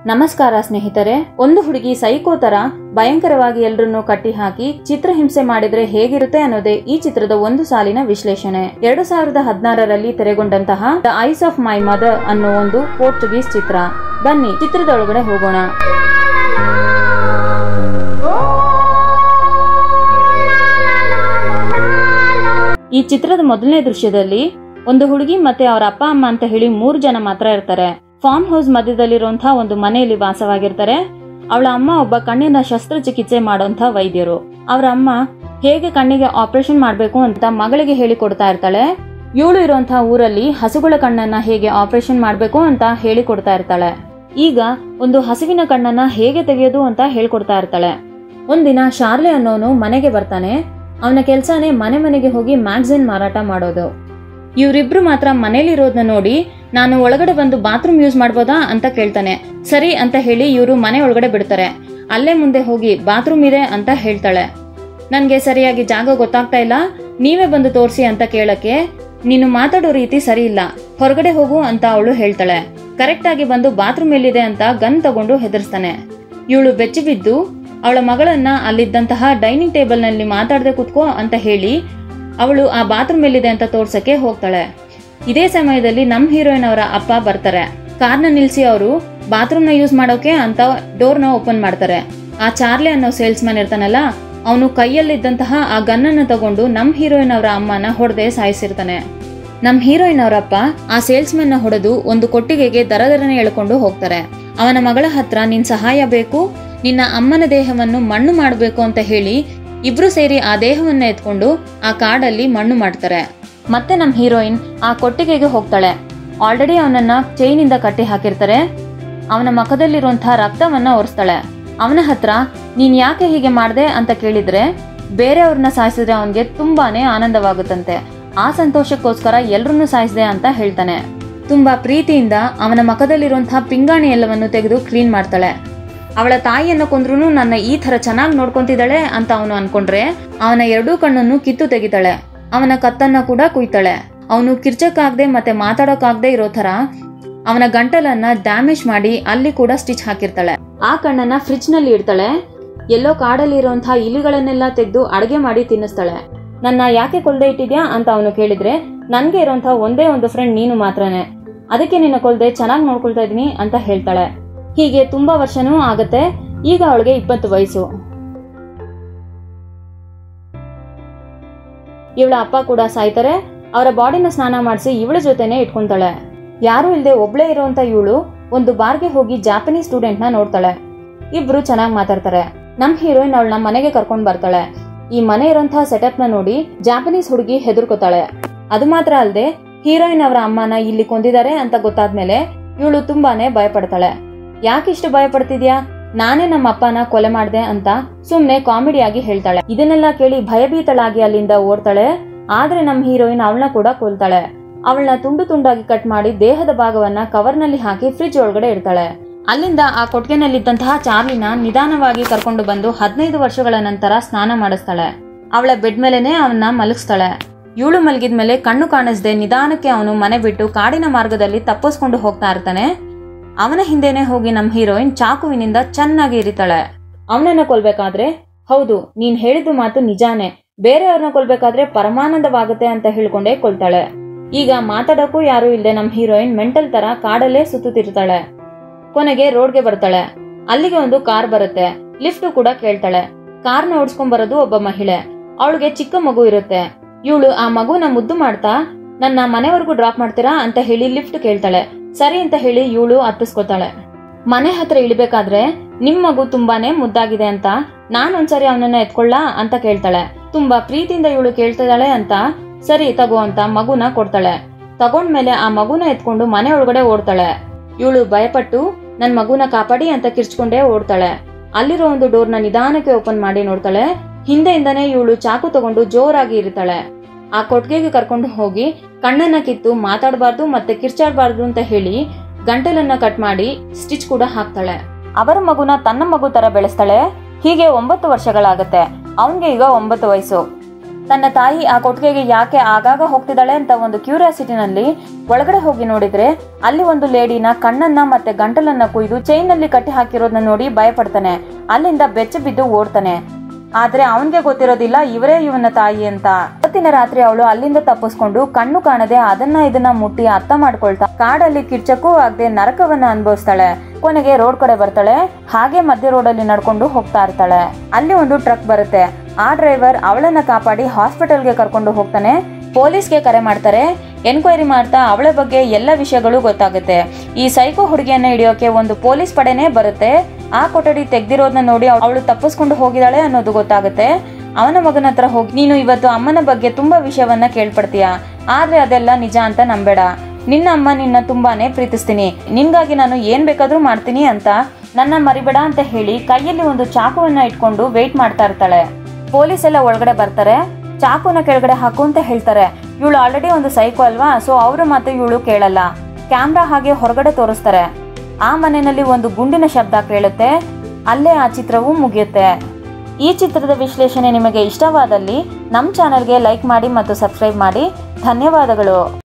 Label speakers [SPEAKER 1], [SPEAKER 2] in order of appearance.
[SPEAKER 1] ನಮಸ್ಕಾರ ಸ್ನೇಹಿತರೆ. ಒಂದು ಹುಡುಗಿ ಸೈಕೋ ತರ ಭಯಂಕರವಾಗಿ ಎಲ್ಲರನ್ನು ಕಟ್ಟಿ ಹಾಕಿ ಚಿತ್ರಹಿಂಸೆ ಮಾಡಿದ್ರೆ ಹೇಗಿರುತ್ತೆ ಅನ್ನೋದೇ ಈ ಚಿತ್ರದ ಒಂದು ಸಾಲಿನ ವಿಶ್ಲೇಷಣೆ. 2016ರಲ್ಲಿ ತೆರೆಗೊಂಡಂತಹ the eyes of my mother ಅನ್ನೋ ಒಂದು ಪೋರ್ಚುಗೀಸ್ ಚಿತ್ರ. ಬನ್ನಿ ಚಿತ್ರದೊಳಗಡೆ ಹೋಗೋಣ. ಈ ಚಿತ್ರದ ಮೊದಲನೇ ದೃಶ್ಯದಲ್ಲಿ ಒಂದು ಹುಡುಗಿ ಮತ್ತೆ ಅವರ ಅಪ್ಪ ಅಮ್ಮ ಅಂತ ಹೇಳಿ 3 ಜನ ಮಾತ್ರ ಇರ್ತಾರೆ. ಫಾರ್ಮ್ ಹೌಸ್ ಮಧ್ಯದಲ್ಲಿರುವಂತಹ ಒಂದು ಮನೆಯಲ್ಲಿ ವಾಸವಾಗಿರ್ತಾರೆ. ಅವಳ ಅಮ್ಮ ಒಬ್ಬ ಕಣ್ಣಿನ ಶಸ್ತ್ರಚಿಕಿತ್ಸೆ ಮಾಡುವಂತಹ ವೈದ್ಯರು. ಅವರ ಅಮ್ಮ ಹೇಗೆ ಕಣ್ಣಿಗೆ ಆಪರೇಷನ್ ಮಾಡಬೇಕು ಅಂತ ಮಗಳಿಗೆ ಹೇಳಿಕೊಡ್ತಾ ಇರ್ತಾಳೆ. ಇವಳು ಇರುವಂತಹ ಊರಲ್ಲಿ ಹಸುಗಳ ಕಣ್ಣನ್ನ ಹೇಗೆ ಆಪರೇಷನ್ ಮಾಡಬೇಕು ಅಂತ ಹೇಳಿಕೊಡ್ತಾ ಇರ್ತಾಳೆ. ಈಗ ಒಂದು ಹಸುವಿನ ಕಣ್ಣನ್ನ ಹೇಗೆ ತೆಗೆಯೋದು ಅಂತ ಹೇಳ್ಕೊಡ್ತಾ ಇರ್ತಾಳೆ. ಒಂದಿನ ಶಾರ್ಲೆ ಅನ್ನೋನು ಮನೆಗೆ ಬರ್ತಾನೆ. ಅವನ ಕೆಲ್ಸಾನೇ ಮನೆ ಮನೆಗೆ ಹೋಗಿ ಮ್ಯಾಗಝಿನ್ ಮಾರಾಟ ಮಾಡೋದು. ಇವರಿಬ್ರು ಮಾತ್ರ ಮನೇಲಿರೋದನ್ನ ನೋಡಿ ನಾನು ಒಳಗಡೆ ಬಂದು ಬಾತ್ರೂಮ್ ಯೂಸ್ ಮಾಡ್ಬೋದಾ ಅಂತ ಕೇಳ್ತಾನೆ. ಸರಿ ಅಂತ ಹೇಳಿ ಇವರು ಮನೆ ಒಳಗಡೆ ಬಿಡ್ತಾರೆ. ಅಲ್ಲೇ ಮುಂದೆ ಹೋಗಿ ಬಾತ್ರೂಮ್ ಇದೆ ಅಂತ ಹೇಳ್ತಾಳೆ. ನನ್ಗೆ ಸರಿಯಾಗಿ ಜಾಗ ಗೊತ್ತಾಗ್ತಾ ಇಲ್ಲ, ನೀವೇ ಬಂದು ತೋರಿಸಿ ಅಂತ ಕೇಳಕ್ಕೆ ನೀನು ಮಾತಾಡೋ ರೀತಿ ಸರಿ ಇಲ್ಲ, ಹೊರಗಡೆ ಹೋಗು ಅಂತ ಅವಳು ಹೇಳ್ತಾಳೆ. ಕರೆಕ್ಟ್ ಆಗಿ ಬಂದು ಬಾತ್ರೂಮ್ ಎಲ್ಲಿದೆ ಅಂತ ಗನ್ ತಗೊಂಡು ಹೆದರ್ಸ್ತಾನೆ. ಇವಳು ಬೆಚ್ಚಿ ಬಿದ್ದು ಅವಳ ಮಗಳನ್ನ ಅಲ್ಲಿದ್ದಂತಹ ಡೈನಿಂಗ್ ಟೇಬಲ್ ನಲ್ಲಿ ಮಾತಾಡದೆ ಕುತ್ಕೋ ಅಂತ ಹೇಳಿ ಅವಳು ಆ ಬಾತ್ರೂಮ್ ಎಲ್ಲಿದೆ ಅಂತ ತೋರ್ಸಕ್ಕೆ ಹೋಗ್ತಾಳೆ. ಇದೇ ಸಮಯದಲ್ಲಿ ನಮ್ ಹೀರೋಯಿನ್ ಅವರ ಅಪ್ಪ ಬರ್ತಾರೆ. ಕಾರ್ನ ನಿಲ್ಸಿ ಅವರು ಬಾತ್ರೂಮ್ ನ ಯೂಸ್ ಮಾಡೋಕೆ ಅಂತ ಡೋರ್ ನ ಓಪನ್ ಮಾಡ್ತಾರೆ. ಆ ಚಾರ್ಲಿ ಅನ್ನೋ ಸೇಲ್ಸ್ ಮ್ಯಾನ್ ಇರ್ತಾನಲ್ಲ, ಅವನು ಕೈಯಲ್ಲಿದ್ದಂತಹ ಆ ಗನ್ನನ್ನು ತಗೊಂಡು ನಮ್ ಹೀರೋಯಿನ್ ಅವರ ಅಮ್ಮನ ಹೊಡೆದೇ ಸಾಯಿಸಿರ್ತಾನೆ. ನಮ್ ಹೀರೋಯಿನ್ ಅವರಪ್ಪ ಆ ಸೇಲ್ಸ್ ಮ್ಯಾನ್ ನ ಹೊಡೆದು ಒಂದು ಕೊಟ್ಟಿಗೆಗೆ ದರದರನೆ ಎಳ್ಕೊಂಡು ಹೋಗ್ತಾರೆ. ಅವನ ಮಗಳ ಹತ್ರ ನಿನ್ ಸಹಾಯ ಬೇಕು, ನಿನ್ನ ಅಮ್ಮನ ದೇಹವನ್ನು ಮಣ್ಣು ಮಾಡಬೇಕು ಅಂತ ಹೇಳಿ ಇಬ್ರು ಸೇರಿ ಆ ದೇಹವನ್ನ ಎತ್ಕೊಂಡು ಆ ಕಾಡಲ್ಲಿ ಮಣ್ಣು ಮಾಡ್ತಾರೆ. ಮತ್ತೆ ನಮ್ ಹೀರೋಯಿನ್ ಆ ಕೊಟ್ಟಿಗೆಗೆ ಹೋಗ್ತಾಳೆ. ಆಲ್ರೆಡಿ ಅವನನ್ನ ಚೈನಿಂದ ಕಟ್ಟಿ ಹಾಕಿರ್ತಾರೆ. ಅವನ ಮುಖದಲ್ಲಿರುವಂತಹ ರಕ್ತವನ್ನ ಒರೆಸ್ತಾಳೆ. ಅವನ ಹತ್ರ ನೀನ್ ಯಾಕೆ ಹೀಗೆ ಮಾಡ್ದೆ ಅಂತ ಕೇಳಿದ್ರೆ ಬೇರೆಯವ್ರನ್ನ ಸಾಯಿಸಿದ್ರೆ ಅವನ್ಗೆ ತುಂಬಾನೇ ಆನಂದವಾಗುತ್ತಂತೆ. ಆ ಸಂತೋಷಕ್ಕೋಸ್ಕರ ಎಲ್ರನ್ನೂ ಸಾಯಿಸಿದೆ ಅಂತ ಹೇಳ್ತಾನೆ. ತುಂಬಾ ಪ್ರೀತಿಯಿಂದ ಅವನ ಮುಖದಲ್ಲಿರುವಂತಹ ಪಿಂಗಾಣಿ ಎಲ್ಲವನ್ನು ತೆಗೆದು ಕ್ಲೀನ್ ಮಾಡ್ತಾಳೆ. ಅವಳ ತಾಯಿಯನ್ನು ಕೊಂದ್ರೂ ನನ್ನ ಈ ತರ ಚೆನ್ನಾಗಿ ನೋಡ್ಕೊಂತಿದ್ದಾಳೆ ಅಂತ ಅವನು ಅನ್ಕೊಂಡ್ರೆ ಅವನ 2 ಕಣ್ಣನ್ನು ಕಿತ್ತು ತೆಗಿತಾಳೆ. ಅವನ ಕತ್ತನ್ನ ಕೂಡ ಕುಯ್ತಾಳೆ. ಅವನು ಕಿರ್ಚಕ್ಕಾಗದೆ ಮತ್ತೆ ಮಾತಾಡೋಕಾಗದೆ ಇರೋ ತರ ಅವನ ಗಂಟಲನ್ನ ಡ್ಯಾಮೇಜ್ ಮಾಡಿ ಅಲ್ಲಿ ಕೂಡ ಸ್ಟಿಚ್ ಹಾಕಿರ್ತಾಳೆ. ಆ ಕಣ್ಣನ್ನ ಫ್ರಿಡ್ಜ್ ನಲ್ಲಿ ಇಡ್ತಾಳೆ. ಎಲ್ಲೋ ಕಾಡಲ್ಲಿ ಇರುವಂತಹ ಇಲಿಗಳನ್ನೆಲ್ಲ ತೆಗೆದು ಅಡುಗೆ ಮಾಡಿ ತಿನ್ನಿಸ್ತಾಳೆ. ನನ್ನ ಯಾಕೆ ಕೊಲ್ದೆ ಇಟ್ಟಿದ್ಯಾ ಅಂತ ಅವನು ಕೇಳಿದ್ರೆ ನನ್ಗೆ ಇರುವಂತಹ ಒಂದೇ ಒಂದು ಫ್ರೆಂಡ್ ನೀನು ಮಾತ್ರನೇ, ಅದಕ್ಕೆ ನಿನ್ನ ಕೊಲ್ದೆ ಚೆನ್ನಾಗಿ ನೋಡ್ಕೊಳ್ತಾ ಇದೀನಿ ಅಂತ ಹೇಳ್ತಾಳೆ. ಹೀಗೆ ತುಂಬಾ ವರ್ಷನೂ ಆಗತ್ತೆ. ಈಗ ಅವಳಿಗೆ 20 ವಯಸ್ಸು. ಇವಳ ಅಪ್ಪ ಕೂಡ ಸಾಯ್ತಾರೆ. ಅವರ ಬಾಡಿನ ಸ್ನಾನ ಮಾಡಿಸಿ ಇವಳ ಜೊತೆನೆ ಇಟ್ಕೊಂತಾಳೆ. ಯಾರು ಇಲ್ಲದೆ ಒಬ್ಳೇ ಇರುವಂತ ಇವಳು ಒಂದು ಬಾರ್ಗೆ ಹೋಗಿ ಜಾಪನೀಸ್ ಸ್ಟೂಡೆಂಟ್ ನ ನೋಡ್ತಾಳೆ. ಇಬ್ರು ಚೆನ್ನಾಗಿ ಮಾತಾಡ್ತಾರೆ. ನಮ್ ಹೀರೋಯಿನ್ ಅವಳನ್ನ ಮನೆಗೆ ಕರ್ಕೊಂಡ್ ಬರ್ತಾಳೆ. ಈ ಮನೆ ಇರುವಂತಹ ಸೆಟಪ್ ನ ನೋಡಿ ಜಾಪನೀಸ್ ಹುಡುಗಿ ಹೆದರ್ಕೋತಾಳೆ. ಅದು ಮಾತ್ರ ಅಲ್ಲದೆ ಹೀರೋಯಿನ್ ಅವರ ಅಮ್ಮನ ಇಲ್ಲಿ ಕೊಂದಿದ್ದಾರೆ ಅಂತ ಗೊತ್ತಾದ್ಮೇಲೆ ಇವಳು ತುಂಬಾನೇ ಭಯಪಡ್ತಾಳೆ. ಯಾಕಿಷ್ಟು ಭಯ ಪಡ್ತಿದ್ಯಾ, ನಾನೇ ನಮ್ಮ ಅಪ್ಪನ ಕೊಲೆ ಮಾಡ್ದೆ ಅಂತ ಸುಮ್ನೆ ಕಾಮಿಡಿಯಾಗಿ ಹೇಳ್ತಾಳೆ. ಇದನ್ನೆಲ್ಲ ಕೇಳಿ ಭಯಭೀತಳಾಗಿ ಅಲ್ಲಿಂದ ಓಡ್ತಾಳೆ. ಆದ್ರೆ ನಮ್ ಹೀರೋಯಿನ್ ಅವಳನ್ನ ಕೂಡ ಕೊಲ್ತಾಳೆ. ಅವಳನ್ನ ತುಂಡು ತುಂಡಾಗಿ ಕಟ್ ಮಾಡಿ ದೇಹದ ಭಾಗವನ್ನ ಕವರ್ ನಲ್ಲಿ ಹಾಕಿ ಫ್ರಿಡ್ಜ್ ಒಳಗಡೆ ಇಡ್ತಾಳೆ. ಅಲ್ಲಿಂದ ಆ ಕೊಟ್ಟಿಗೆನಲ್ಲಿದ್ದಂತಹ ಚಾರ್ಲಿನ ನಿಧಾನವಾಗಿ ಕರ್ಕೊಂಡು ಬಂದು 15 ವರ್ಷಗಳ ನಂತರ ಸ್ನಾನ ಮಾಡಿಸ್ತಾಳೆ. ಅವಳ ಬೆಡ್ ಮೇಲೆನೆ ಅವನ್ನ ಮಲಗಿಸ್ತಾಳೆ. ಇವಳು ಮಲಗಿದ್ಮೇಲೆ ಕಣ್ಣು ಕಾಣಿಸ್ದೆ ನಿಧಾನಕ್ಕೆ ಅವನು ಮನೆ ಬಿಟ್ಟು ಕಾಡಿನ ಮಾರ್ಗದಲ್ಲಿ ತಪ್ಪಿಸ್ಕೊಂಡು ಹೋಗ್ತಾ ಇರ್ತಾನೆ. ಅವನ ಹಿಂದೆನೆ ಹೋಗಿ ನಮ್ ಹೀರೋಯಿನ್ ಚಾಕುವಿನಿಂದ ಚೆನ್ನಾಗಿ ಇರಿತಾಳೆ. ಅವನನ್ನ ಕೊಲ್ಬೇಕಾದ್ರೆ ಹೌದು ನೀನ್ ಹೇಳಿದ್ದು ಮಾತು ನಿಜಾನೇ, ಬೇರೆಯವ್ರನ್ನ ಕೊಲ್ಬೇಕಾದ್ರೆ ಪರಮಾನಂದವಾಗುತ್ತೆ ಅಂತ ಹೇಳ್ಕೊಂಡೇ ಕೊಲ್ತಾಳೆ. ಈಗ ಮಾತಾಡೋಕ್ಕೂ ಯಾರು ಇಲ್ಲದೆ ನಮ್ ಹೀರೋಯಿನ್ ಮೆಂಟಲ್ ತರ ಕಾಡಲ್ಲೇ ಸುತ್ತುತ್ತಿರ್ತಾಳೆ. ಕೊನೆಗೆ ರೋಡ್ಗೆ ಬರ್ತಾಳೆ. ಅಲ್ಲಿಗೆ ಒಂದು ಕಾರ್ ಬರುತ್ತೆ. ಲಿಫ್ಟ್ ಕೂಡ ಕೇಳ್ತಾಳೆ. ಕಾರ್ನ ಓಡಿಸ್ಕೊಂಡ್ ಬರೋದು ಒಬ್ಬ ಮಹಿಳೆ. ಅವಳಿಗೆ ಚಿಕ್ಕ ಮಗು ಇರುತ್ತೆ. ಇವಳು ಆ ಮಗುನ ಮುದ್ದು ಮಾಡ್ತಾ ನನ್ನ ಮನೆವರೆಗೂ ಡ್ರಾಪ್ ಮಾಡ್ತೀರಾ ಅಂತ ಹೇಳಿ ಲಿಫ್ಟ್ ಕೇಳ್ತಾಳೆ. ಸರಿ ಅಂತ ಹೇಳಿ ಇವಳು ಹತ್ತಿಸ್ಕೊತಾಳೆ. ಮನೆ ಹತ್ರ ಇಳಿಬೇಕಾದ್ರೆ ನಿಮ್ ಮಗು ತುಂಬಾನೇ ಮುದ್ದಾಗಿದೆ ಅಂತ ನಾನೊಂದ್ಸರಿ ಅವನನ್ನ ಎತ್ಕೊಳ್ಳ ಅಂತ ಕೇಳ್ತಾಳೆ. ತುಂಬಾ ಪ್ರೀತಿಯಿಂದ ಇವಳು ಕೇಳ್ತಿದ್ದಾಳೆ ಅಂತ ಸರಿ ತಗೋ ಅಂತ ಮಗುನ ಕೊಡ್ತಾಳೆ. ತಗೊಂಡ್ಮೇಲೆ ಆ ಮಗುನ ಎತ್ಕೊಂಡು ಮನೆ ಒಳಗಡೆ ಓಡ್ತಾಳೆ. ಇವಳು ಭಯಪಟ್ಟು ನನ್ ಮಗುನ ಕಾಪಾಡಿ ಅಂತ ಕಿರ್ಚ್ಕೊಂಡೇ ಓಡ್ತಾಳೆ. ಅಲ್ಲಿರೋ ಒಂದು ಡೋರ್ನ ನಿಧಾನಕ್ಕೆ ಓಪನ್ ಮಾಡಿ ನೋಡ್ತಾಳೆ. ಹಿಂದೆಯಿಂದಾನೇ ಇವಳು ಚಾಕು ತಗೊಂಡು ಜೋರಾಗಿ ಇರ್ತಾಳೆ. ಆ ಕೊಟ್ಟಿಗೆಗೆ ಕರ್ಕೊಂಡು ಹೋಗಿ ಕಣ್ಣನ್ನ ಕಿತ್ತು ಮಾತಾಡಬಾರ್ದು ಮತ್ತೆ ಕಿರ್ಚಾಡಬಾರ್ದು ಅಂತ ಹೇಳಿ ಗಂಟಲನ್ನ ಕಟ್ ಮಾಡಿ ಸ್ಟಿಚ್ ಕೂಡ ಹಾಕ್ತಾಳೆ. ಅವರ ಮಗುನ ತನ್ನ ಮಗು ತರ ಬೆಳೆಸ್ತಾಳೆ. ಹೀಗೆ 9 ವರ್ಷಗಳಾಗತ್ತೆ. ಅವನ್ಗೆ ಈಗ 9 ವಯಸ್ಸು. ತನ್ನ ತಾಯಿ ಆ ಕೊಟ್ಟಿಗೆಗೆ ಯಾಕೆ ಆಗಾಗ ಹೋಗ್ತಿದ್ದಾಳೆ ಅಂತ ಒಂದು ಕ್ಯೂರಿಯಾಸಿಟಿನಲ್ಲಿ ಒಳಗಡೆ ಹೋಗಿ ನೋಡಿದ್ರೆ ಅಲ್ಲಿ ಒಂದು ಲೇಡಿನ ಕಣ್ಣನ್ನ ಮತ್ತೆ ಗಂಟಲನ್ನ ಕುಯ್ದು ಚೈನ್ ನಲ್ಲಿ ಕಟ್ಟಿ ಹಾಕಿರೋದನ್ನ ನೋಡಿ ಭಯಪಡ್ತಾನೆ. ಅಲ್ಲಿಂದ ಬೆಚ್ಚ ಬಿದ್ದು ಓಡ್ತಾನೆ. ಆದ್ರೆ ಅವನ್ಗೆ ಗೊತ್ತಿರೋದಿಲ್ಲ ಇವರೇ ಇವನ ತಾಯಿ ಅಂತ. ಅವತ್ತಿನ ರಾತ್ರಿ ಅವಳು ಅಲ್ಲಿಂದ ತಪ್ಪಿಸ್ಕೊಂಡು ಕಣ್ಣು ಕಾಣದೆ ಅದನ್ನ ಇದನ್ನ ಮುಟ್ಟಿ ಅರ್ಥ ಮಾಡ್ಕೊಳ್ತಾ ಕಾಡಲ್ಲಿ ಕಿರ್ಚಕ್ಕೂ ಆಗದೆ ನರಕವನ್ನ ಅನುಭವಿಸ್ತಾಳೆ. ಕೊನೆಗೆ ರೋಡ್ ಕಡೆ ಬರ್ತಾಳೆ. ಹಾಗೆ ಮಧ್ಯ ರೋಡಲ್ಲಿ ನಡ್ಕೊಂಡು ಹೋಗ್ತಾ ಇರ್ತಾಳೆ. ಅಲ್ಲಿ ಒಂದು ಟ್ರಕ್ ಬರುತ್ತೆ. ಆ ಡ್ರೈವರ್ ಅವಳನ್ನ ಕಾಪಾಡಿ ಹಾಸ್ಪಿಟಲ್ಗೆ ಕರ್ಕೊಂಡು ಹೋಗ್ತಾನೆ. ಪೊಲೀಸ್ಗೆ ಕರೆ ಮಾಡ್ತಾರೆ. ಎನ್ಕ್ವೈರಿ ಮಾಡ್ತಾ ಅವಳ ಬಗ್ಗೆ ಎಲ್ಲ ವಿಷಯಗಳು ಗೊತ್ತಾಗುತ್ತೆ. ಈ ಸೈಕೋ ಹುಡುಗಿಯನ್ನ ಹಿಡಿಯೋಕೆ ಒಂದು ಪೊಲೀಸ್ ಪಡೆನೇ ಬರುತ್ತೆ. ಆ ಕೊಠಡಿ ತೆಗ್ದಿರೋದನ್ನ ನೋಡಿ ಅವಳು ತಪ್ಪಿಸ್ಕೊಂಡು ಹೋಗಿದ್ದಾಳೆ ಅನ್ನೋದು ಗೊತ್ತಾಗುತ್ತೆ. ಅವನ ಮಗನ ಹತ್ರ ಹೋಗಿ, ನೀನು ಇವತ್ತು ಅಮ್ಮನ ಬಗ್ಗೆ ತುಂಬಾ ವಿಷಯವನ್ನ ಕೇಳ್ಪಡ್ತೀಯ, ಆದ್ರೆ ಅದೆಲ್ಲ ನಿಜ ಅಂತ ನಂಬೇಡ. ನಿನ್ನ ಅಮ್ಮ ನಿನ್ನ ತುಂಬಾನೇ ಪ್ರೀತಿಸ್ತೀನಿ, ನಿನ್ಗಾಗಿ ನಾನು ಏನ್ ಬೇಕಾದ್ರೂ ಮಾಡ್ತೀನಿ ಅಂತ ನನ್ನ ಮರಿಬೇಡ ಅಂತ ಹೇಳಿ ಕೈಯಲ್ಲಿ ಒಂದು ಚಾಕುವನ್ನ ಇಟ್ಕೊಂಡು ವೇಟ್ ಮಾಡ್ತಾ ಇರ್ತಾಳೆ. ಪೊಲೀಸ್ ಎಲ್ಲ ಒಳಗಡೆ ಬರ್ತಾರೆ. ಚಾಕುನ ಕೆಳಗಡೆ ಹಾಕು ಅಂತ ಹೇಳ್ತಾರೆ. ಇವಳು ಆಲ್ರೆಡಿ ಒಂದು ಸೈಕೋ ಅಲ್ವಾ, ಸೊ ಅವರು ಮಾತು ಇವಳು ಕೇಳಲ್ಲ. ಕ್ಯಾಮ್ರಾ ಹಾಗೆ ಹೊರಗಡೆ ತೋರಿಸ್ತಾರೆ. ಆ ಮನೆಯಲ್ಲಿ ಒಂದು ಗುಂಡಿನ ಶಬ್ದ ಕೇಳುತ್ತೆ. ಅಲ್ಲೇ ಆ ಚಿತ್ರವೂ ಮುಗಿಯುತ್ತೆ. ಈ ಚಿತ್ರದ ವಿಶ್ಲೇಷಣೆ ನಿಮಗೆ ಇಷ್ಟವಾದಲ್ಲಿ ನಮ್ಮ ಚಾನೆಲ್ಗೆ ಲೈಕ್ ಮಾಡಿ ಮತ್ತು ಸಬ್ಸ್ಕ್ರೈಬ್ ಮಾಡಿ. ಧನ್ಯವಾದಗಳು.